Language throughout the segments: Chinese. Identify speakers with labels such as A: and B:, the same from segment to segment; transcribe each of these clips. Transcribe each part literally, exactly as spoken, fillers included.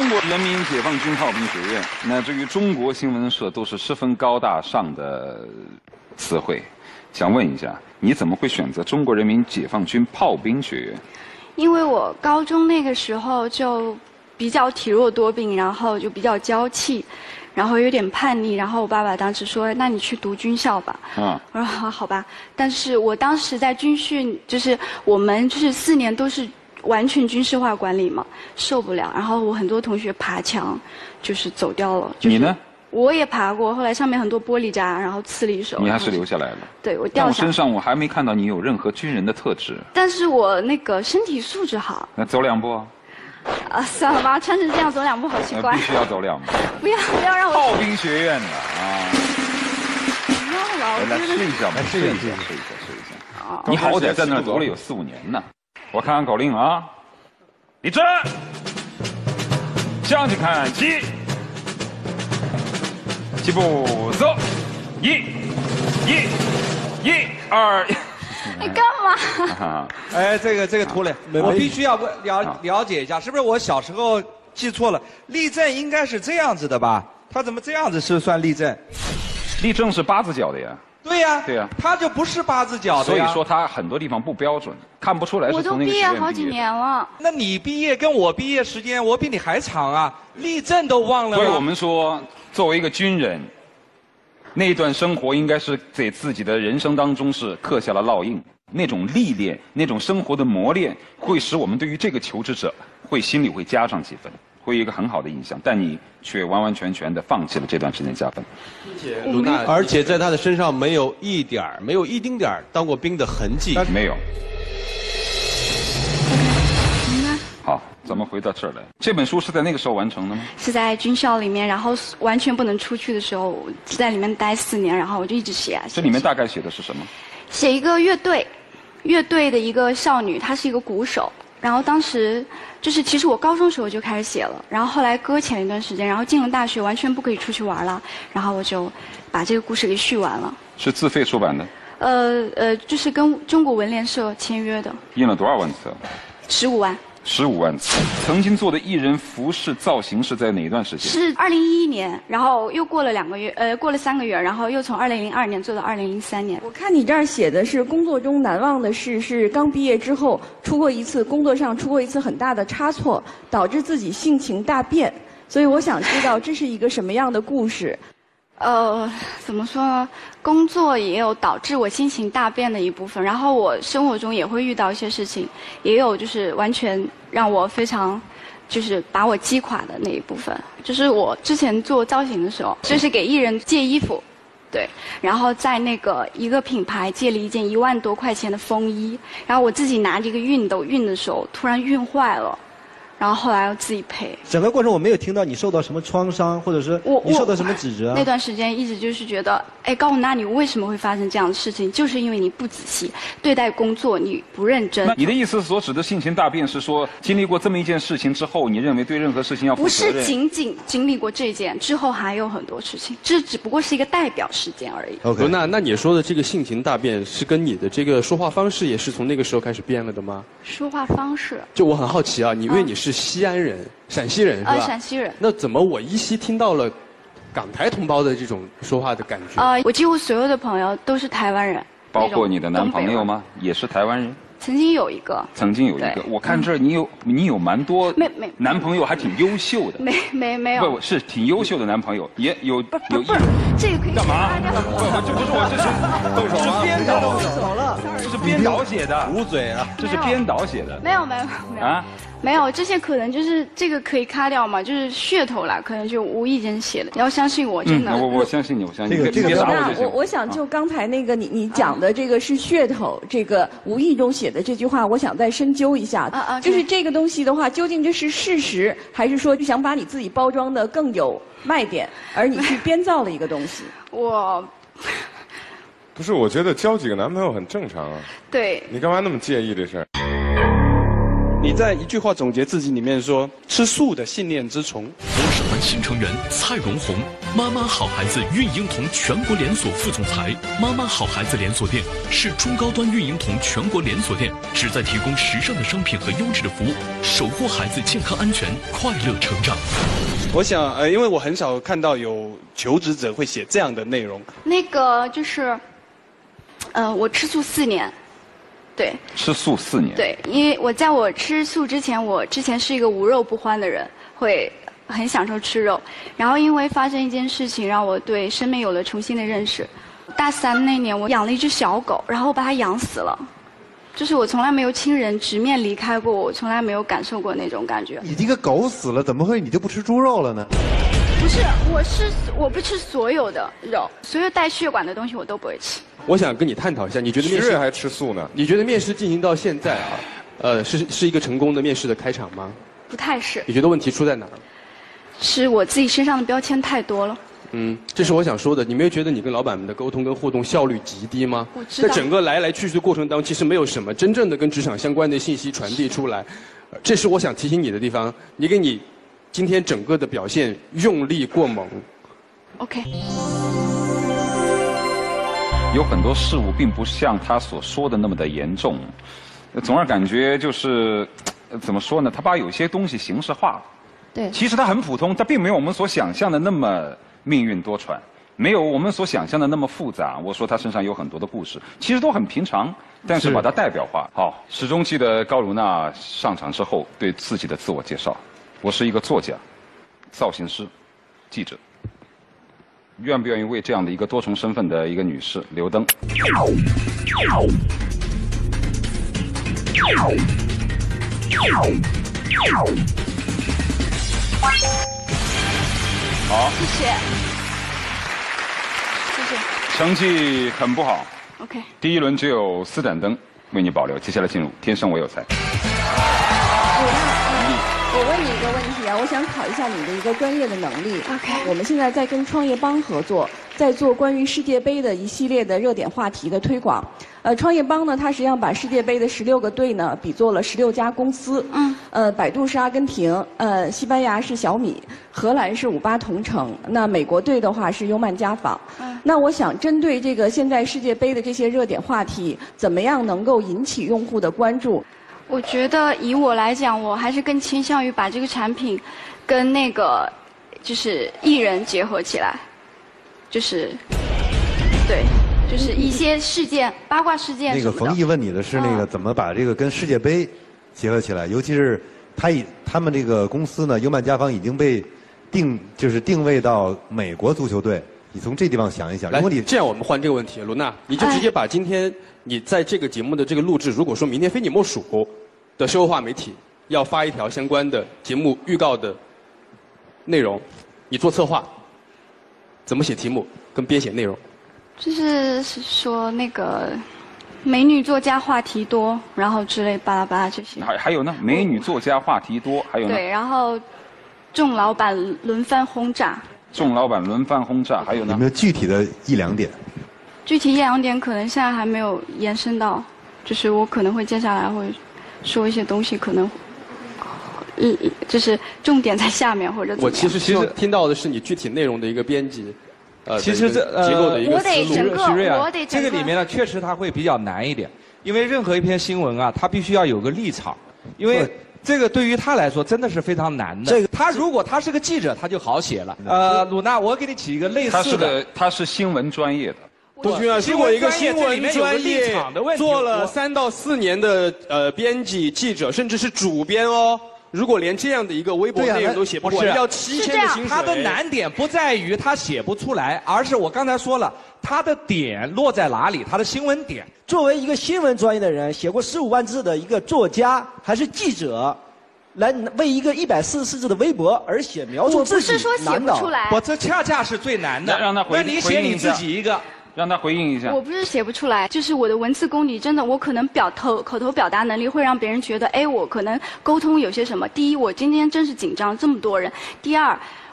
A: 中国人民解放军炮兵学院，乃至于中国新闻社都是十分高大上的词汇。想问一下，你怎么会选择中国人民解放军炮兵学院？
B: 因为我高中那个时候就比较体弱多病，然后就比较娇气，然后有点叛逆，然后我爸爸当时说：“那你去读军校吧。”嗯，我说好好吧。但是我当时在军训，就是我们就是四年都是完全军事化管理嘛，受不了。然后我很多同学爬墙，就是走掉了。就是、
A: 你呢？
B: 我也爬过，后来上面很多玻璃渣，然后刺了一手。
A: 你还是留下来了。
B: 对，我掉下来。
A: 但我身上我还没看到你有任何军人的特质。
B: 但是我那个身体素质好。
A: 那走两步。
B: 啊，算了吧，穿成这样走两步好奇怪。
A: 必须要走两步。
B: 不要不要让我。
A: 炮兵学院的啊。
B: 不要了，
A: 来试一下吧，试一下，试一下，试一下。哦。你好歹在那儿读了有四五年呢。我看看口令啊。立正。向前看齐。起步走，一，一，一二。
B: 你干嘛？
C: 哎，这个这个涂磊，我必须要了了解一下，是不是我小时候记错了？立正应该是这样子的吧？他怎么这样子是算立正？
A: 立正是八字脚的呀。
C: 对呀，
A: 对呀，
C: 他就不是八字脚的呀。
A: 所以说他很多地方不标准，看不出来是从那个学院毕业。
B: 我都毕业好几年了。
C: 那你毕业跟我毕业时间，我比你还长啊！立正都忘了吗？
A: 所以我们说，作为一个军人，那一段生活应该是在自己的人生当中是刻下了烙印。那种历练，那种生活的磨练，会使我们对于这个求职者，会心里会加上几分，会有一个很好的印象。但你却完完全全的放弃了这段时间加分。
D: 卢娜，而且在他的身上没有一点儿，没有一丁点儿当过兵的痕迹。
A: 没有。好，咱们回到这儿来。这本书是在那个时候完成的吗？
B: 是在军校里面，然后完全不能出去的时候，在里面待四年，然后我就一直写啊。
A: 这里面大概写的是什么？
B: 写一个乐队，乐队的一个少女，她是一个鼓手。然后当时就是其实我高中时候就开始写了，然后后来搁浅了一段时间，然后进了大学完全不可以出去玩了，然后我就把这个故事给续完了。
A: 是自费出版的？
B: 呃呃，就是跟中国文联社签约的。
A: 印了多少万册？
B: 十五万。
A: 十五万次。曾经做的艺人服饰造型是在哪段时间？
B: 是二零一一年，然后又过了两个月，呃，过了三个月，然后又从二零零二年做到二零零三年。
E: 我看你这儿写的是工作中难忘的事，是刚毕业之后出过一次工作上出过一次很大的差错，导致自己性情大变。所以我想知道这是一个什么样的故事？
B: 呃，怎么说呢？工作也有导致我心情大变的一部分，然后我生活中也会遇到一些事情，也有就是完全让我非常，就是把我击垮的那一部分。就是我之前做造型的时候，就是给艺人借衣服，对，然后在那个一个品牌借了一件一万多块钱的风衣，然后我自己拿这个熨斗熨的时候，突然熨坏了。然后后来要自己赔。
F: 整个过程我没有听到你受到什么创伤，或者是你受到什么指责、啊。
B: 那段时间一直就是觉得，哎，高文娜，你为什么会发生这样的事情？就是因为你不仔细对待工作，你不认真。
A: 你的意思所指的性情大变是说，经历过这么一件事情之后，你认为对任何事情要负责任？
B: 不是仅仅经历过这件，之后还有很多事情，这只不过是一个代表事件而已。
D: OK， 那那你说的这个性情大变，是跟你的这个说话方式也是从那个时候开始变了的吗？
B: 说话方式。
D: 就我很好奇啊，你因为你是西安人。嗯陕西人是吧？
B: 呃，陕西人。
D: 那怎么我依稀听到了港台同胞的这种说话的感觉？
B: 呃，我几乎所有的朋友都是台湾人。
A: 包括你的男朋友吗？也是台湾人。
B: 曾经有一个。
A: 曾经有一个，我看这儿你有你有蛮多。
B: 没没。
A: 男朋友还挺优秀的。
B: 没没没有。
A: 不是挺优秀的男朋友，也有有一。
B: 这个可以。
A: 干嘛？不不，这不是我，这是动手了，编导
F: 动手了，
A: 这是编导写的，
F: 捂嘴啊，
A: 这是编导写的。
B: 没有没有没有啊。没有，这些可能就是这个可以卡掉嘛，就是噱头啦，可能就无意间写的。你要相信我，真的。
A: 嗯、我我相信你，我相信你。
F: 这个这个
E: 那我我想就刚才那个你你讲的这个是噱头，这个无意中写的这句话，我想再深究一下。啊啊。就是这个东西的话，究竟这是事实，还是说就想把你自己包装的更有卖点，而你去编造了一个东西？
B: 我。
G: 不是，我觉得交几个男朋友很正常啊。
B: 对。
G: 你干嘛那么介意这事儿？ 你在一句话总结自己里面说：“吃素的信念之虫。”
H: 波士团新成员蔡荣红，妈妈好孩子孕婴童全国连锁副总裁。妈妈好孩子连锁店是中高端孕婴童全国连锁店，旨在提供时尚的商品和优质的服务，守护孩子健康安全、快乐成长。
G: 我想，呃，因为我很少看到有求职者会写这样的内容。
B: 那个就是，呃，我吃素四年。对，
A: 吃素四年。
B: 对，因为我在我吃素之前，我之前是一个无肉不欢的人，会很享受吃肉。然后因为发生一件事情，让我对生命有了重新的认识。大三那年，我养了一只小狗，然后我把它养死了。就是我从来没有亲人直面离开过我，我从来没有感受过那种感觉。
I: 你这个狗死了，怎么会你就不吃猪肉了呢？
B: 不是，我是我不吃所有的肉，所有带血管的东西我都不会吃。
D: 我想跟你探讨一下，你觉得面试
G: 还吃素呢？
D: 你觉得面试进行到现在啊，呃，是是一个成功的面试的开场吗？
B: 不太是。
D: 你觉得问题出在哪儿？
B: 是我自己身上的标签太多了。
D: 嗯，这是我想说的。你没有觉得你跟老板们的沟通跟互动效率极低吗？
B: 我知道。
D: 在整个来来去去的过程当中，其实没有什么真正的跟职场相关的信息传递出来，这是我想提醒你的地方。你给你今天整个的表现用力过猛。
B: OK。
A: 有很多事物并不像他所说的那么的严重，总而感觉就是怎么说呢？他把有些东西形式化了。
B: 对，
A: 其实它很普通，它并没有我们所想象的那么命运多舛，没有我们所想象的那么复杂。我说他身上有很多的故事，其实都很平常，但是把它代表化。好，始终记得高卢娜上场之后对自己的自我介绍：我是一个作家、造型师、记者。愿不愿意为这样的一个多重身份的一个女士留灯？好，
B: 谢谢，谢谢。
A: 成绩很不好。
B: OK。
A: 第一轮只有四盏灯为你保留，接下来进入天生我有才。
E: 我问你一个问题啊，我想考一下你的一个专业的能力。
B: OK。
E: 我们现在在跟创业邦合作，在做关于世界杯的一系列的热点话题的推广。呃，创业邦呢，它实际上把世界杯的十六个队呢，比作了十六家公司。嗯。呃，百度是阿根廷，呃，西班牙是小米，荷兰是五八同城，那美国队的话是优曼家纺。嗯。那我想针对这个现在世界杯的这些热点话题，怎么样能够引起用户的关注？
B: 我觉得以我来讲，我还是更倾向于把这个产品跟那个就是艺人结合起来，就是对，就是一些事件、八卦事件
I: 那个冯毅问你的是那个怎么把这个跟世界杯结合起来，尤其是他以他们这个公司呢，优曼家纺已经被定就是定位到美国足球队，你从这地方想一想。
D: 如果你这样，我们换这个问题，卢娜，你就直接把今天你在这个节目的这个录制，如果说明天非你莫属的社会化媒体要发一条相关的节目预告的内容，你做策划，怎么写题目跟编写内容？
B: 就是说那个美女作家话题多，然后之类巴拉巴拉这些。
A: 还还有呢，美女作家话题多，还有呢。
B: 对，然后众老板轮番轰炸。
A: 众老板轮番轰炸，还有呢？
I: 有没有具体的一两点？
B: 具体一两点可能现在还没有延伸到，就是我可能会接下来会说一些东西，可能，嗯，就是重点在下面或者怎么样。
D: 我其实希望听到的是你具体内容的一个编辑，呃，
C: 其实这
D: 结构的一个思路。
B: 我得整个，
C: 徐瑞啊，
B: 我得整
C: 这个里面呢，确实它会比较难一点，因为任何一篇新闻啊，它必须要有个立场，因为。这个对于他来说真的是非常难的。这个他如果他是个记者，他就好写了。呃，鲁娜，我给你起一个类似的。
A: 他是个他是新闻专业的。
D: 杜军啊，如果一个新闻专业做了三到四年的呃编辑、记者，甚至是主编哦，如果连这样的一个微博内容都写不出来，要七千的薪水。
C: 他的难点不在于他写不出来，而是我刚才说了，他的点落在哪里？他的新闻点。
J: 作为一个新闻专业的人，写过十五万字的一个作家，还是记者，来为一个一百四十四字的微博而写描述自己，
B: 我不是说写不出来，
C: 我这恰恰是最难的。
A: 让他回
C: 那你写你自己一个。
A: 让他回应一下。
B: 我不是写不出来，就是我的文字功底真的，我可能表头口头表达能力会让别人觉得，哎，我可能沟通有些什么。第一，我今天真是紧张，这么多人；第二，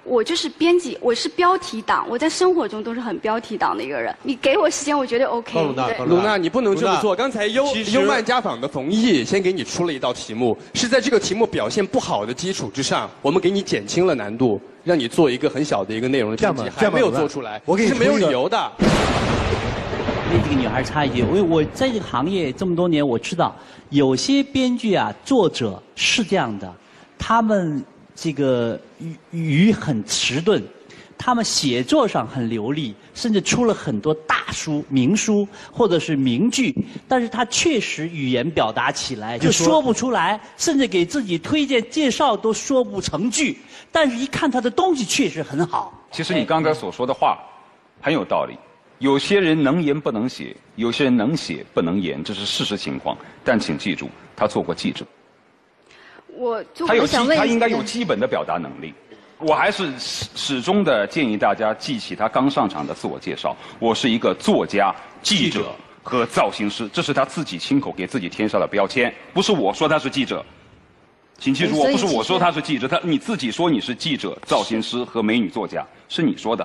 B: 我就是编辑，我是标题党，我在生活中都是很标题党的一个人。你给我时间，我觉得 OK。
D: 鲁娜，鲁娜，你不能这么做。刚才优优漫家访的冯毅先给你出了一道题目，是在这个题目表现不好的基础之上，我们给你减轻了难度，让你做一个很小的一个内容的编辑，还没有做出来，
I: 我给你
D: 是没有理由的。
K: 跟这个女孩差一点，因为我在这个行业这么多年，我知道有些编剧啊、作者是这样的，他们这个语语很迟钝，他们写作上很流利，甚至出了很多大书、名书或者是名句，但是他确实语言表达起来就说不出来，甚至给自己推荐介绍都说不成句，但是一看他的东西确实很好。
A: 其实你刚才所说的话很有道理。有些人能言不能写，有些人能写不能言，这是事实情况。但请记住，他做过记者，
B: 我就
A: 他有基，
B: 想问
A: 他应该有基本的表达能力。我还是始始终的建议大家记起他刚上场的自我介绍：我是一个作家、记者和造型师，这是他自己亲口给自己添上的标签，不是我说他是记者。请记住，不是我说他是记者，他你自己说你是记者、造型师和美女作家，是你说的。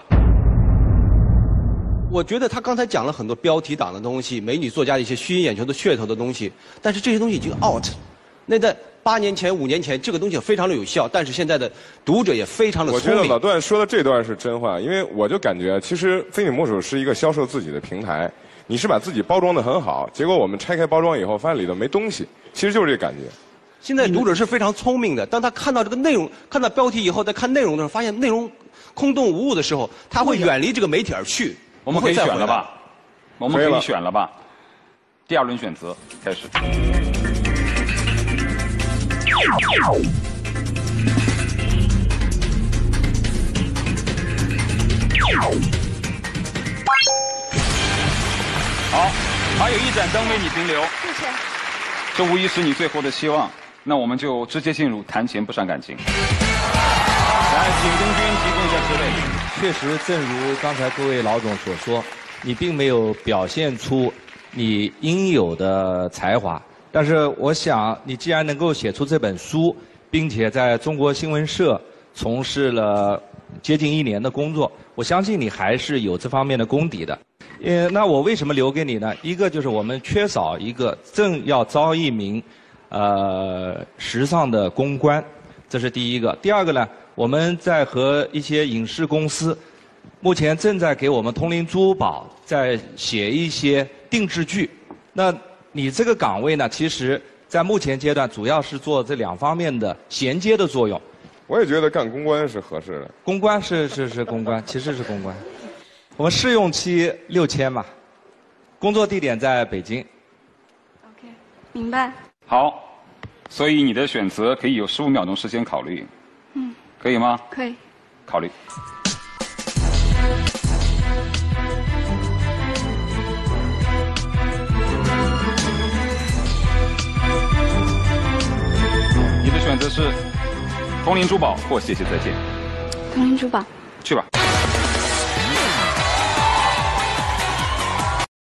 L: 我觉得他刚才讲了很多标题党的东西，美女作家的一些吸引眼球的噱头的东西，但是这些东西已经 out 了。那在八年前、五年前，这个东西非常的有效，但是现在的读者也非常的聪明。
M: 我觉得老段说的这段是真话，因为我就感觉，其实非你莫属是一个销售自己的平台，你是把自己包装的很好，结果我们拆开包装以后，发现里头没东西，其实就是这感觉。
L: 现在读者是非常聪明的，当他看到这个内容、看到标题以后，再看内容的时候，发现内容空洞无物的时候，他会远离这个媒体而去。
A: 我们可以选了吧？我们可以选了吧？第二轮选择开始。好，还有一盏灯为你停留。
B: 谢谢。
A: 这无疑是你最后的希望。那我们就直接进入谈钱不伤感情。来，请东军提供一下职位。
C: 确实，正如刚才各位老总所说，你并没有表现出你应有的才华。但是，我想你既然能够写出这本书，并且在中国新闻社从事了接近一年的工作，我相信你还是有这方面的功底的。呃，那我为什么留给你呢？一个就是我们缺少一个正要招一名呃时尚的公关，这是第一个。第二个呢？我们在和一些影视公司，目前正在给我们通灵珠宝在写一些定制剧。那你这个岗位呢，其实在目前阶段主要是做这两方面的衔接的作用。
M: 我也觉得干公关是合适的。
C: 公关是是是公关，其实是公关。我们试用期六千嘛，工作地点在北京。
B: OK， 明白。
A: 好，所以你的选择可以有十五秒钟时间考虑。
B: 嗯。
A: 可以吗？
B: 可以。
A: 考虑。你的选择是通灵珠宝或谢谢再见。
B: 通灵珠宝。
A: 去吧。